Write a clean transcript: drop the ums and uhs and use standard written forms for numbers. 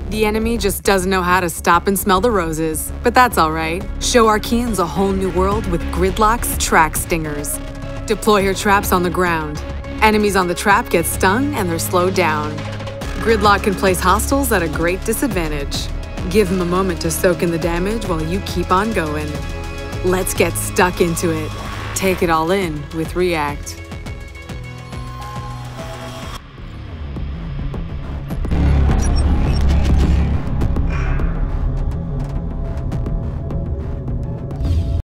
The enemy just doesn't know how to stop and smell the roses. But that's all right. Show Archeans a whole new world with Gridlock's track stingers. Deploy her traps on the ground. Enemies on the trap get stung and they're slowed down. Gridlock can place hostiles at a great disadvantage. Give them a moment to soak in the damage while you keep on going. Let's get stuck into it. Take it all in with React.